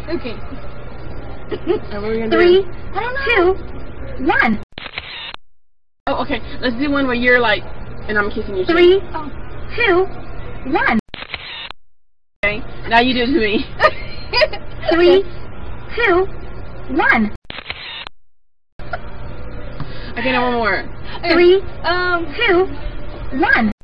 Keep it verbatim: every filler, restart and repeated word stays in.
Okay. Right, what are we gonna Three, do? I don't know. two, one. Oh, okay. Let's do one where you're like, and I'm kissing your cheek. Three, Oh. two, one. Okay. Now you do it to me. Three, two, one. Okay, now one more. Three, Um. two, one.